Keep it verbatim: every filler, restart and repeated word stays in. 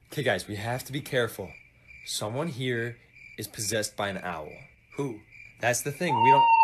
Okay, guys, we have to be careful. Someone here is possessed by an owl. Who? That's the thing. We don't